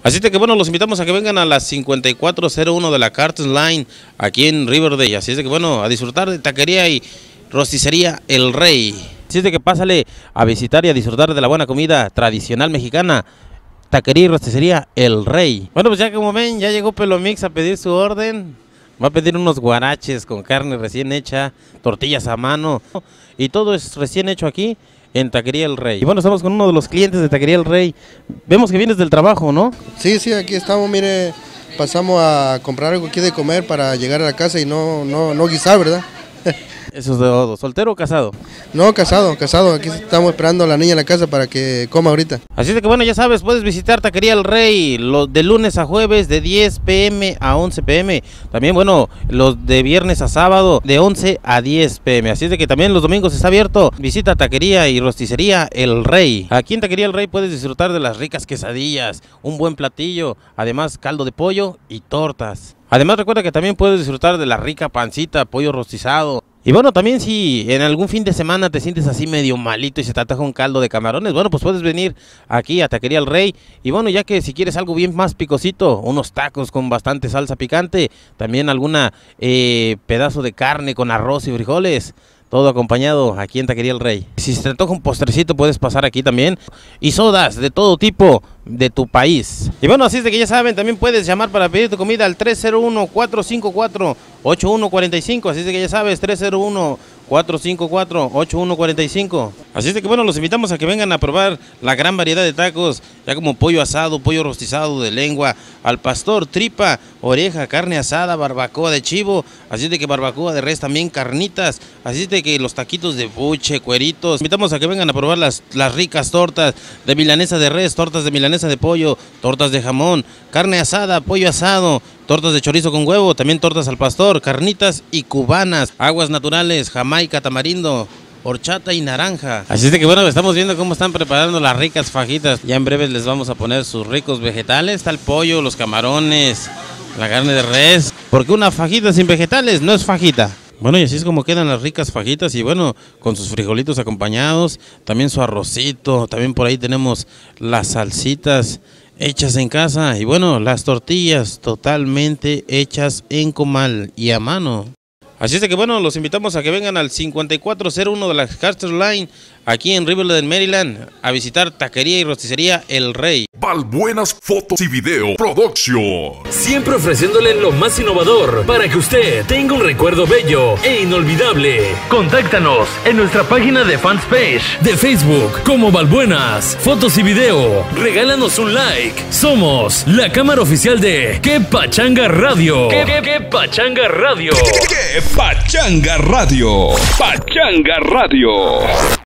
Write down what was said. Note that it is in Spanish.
Así que bueno, los invitamos a que vengan a las 5401 de la Carter Line, aquí en Riverdale. Así es de que bueno, a disfrutar de taquería y rosticería El Rey. Así es de que pásale a visitar y a disfrutar de la buena comida tradicional mexicana. Taquería y rosticería El Rey. Bueno, pues ya como ven, ya llegó Pelomix a pedir su orden. Va a pedir unos guaraches con carne recién hecha, tortillas a mano. Y todo es recién hecho aquí en Taquería El Rey. Y bueno, estamos con uno de los clientes de Taquería El Rey. Vemos que vienes del trabajo, ¿no? Sí, aquí estamos, mire, pasamos a comprar algo aquí de comer para llegar a la casa y no guisar, ¿verdad? Eso es de todo. ¿Soltero o casado? No, casado. Aquí estamos esperando a la niña en la casa para que coma ahorita. Así de que bueno, ya sabes, puedes visitar Taquería El Rey de lunes a jueves de 10 p.m. a 11 p.m. También, bueno, los de viernes a sábado de 11 a 10 p.m. Así de que también los domingos está abierto. Visita Taquería y Rosticería El Rey. Aquí en Taquería El Rey puedes disfrutar de las ricas quesadillas, un buen platillo, además caldo de pollo y tortas. Además recuerda que también puedes disfrutar de la rica pancita, pollo rostizado. Y bueno, también si en algún fin de semana te sientes así medio malito y se te antoja un caldo de camarones, bueno, pues puedes venir aquí a Taquería El Rey. Y bueno, ya que si quieres algo bien más picosito, unos tacos con bastante salsa picante, también alguna pedazo de carne con arroz y frijoles. Todo acompañado aquí en Taquería El Rey. Si se te antoja un postrecito puedes pasar aquí también. Y sodas de todo tipo de tu país. Y bueno, así es de que ya saben, también puedes llamar para pedir tu comida al 301-454-8145. Así es de que ya sabes, 301-454-8145. Así es de que bueno, los invitamos a que vengan a probar la gran variedad de tacos, ya como pollo asado, pollo rostizado de lengua, al pastor, tripa, oreja, carne asada, barbacoa de chivo. Así es de que barbacoa de res también, carnitas. Así es de que los taquitos de buche, cueritos. Invitamos a que vengan a probar las ricas tortas de milanesa de res, tortas de milanesa de pollo, tortas de jamón, carne asada, pollo asado, tortas de chorizo con huevo, también tortas al pastor, carnitas y cubanas, aguas naturales, jamaica, tamarindo, horchata y naranja. Así es de que bueno, estamos viendo cómo están preparando las ricas fajitas. Ya en breve les vamos a poner sus ricos vegetales. Está el pollo, los camarones, la carne de res, porque una fajita sin vegetales no es fajita. Bueno, y así es como quedan las ricas fajitas y bueno, con sus frijolitos acompañados, también su arrocito, también por ahí tenemos las salsitas hechas en casa y bueno, las tortillas totalmente hechas en comal y a mano. Así es de que bueno, los invitamos a que vengan al 5401 de la Carter Line, aquí en Riverdale, Maryland, a visitar Taquería y Rosticería El Rey. Balbuenas Fotos y Video Production. Siempre ofreciéndole lo más innovador para que usted tenga un recuerdo bello e inolvidable. Contáctanos en nuestra página de fanpage de Facebook como Balbuenas Fotos y Video. Regálanos un like. Somos la cámara oficial de Que Pachanga Radio. Que Pachanga Radio. Pachanga Radio. Pachanga Radio.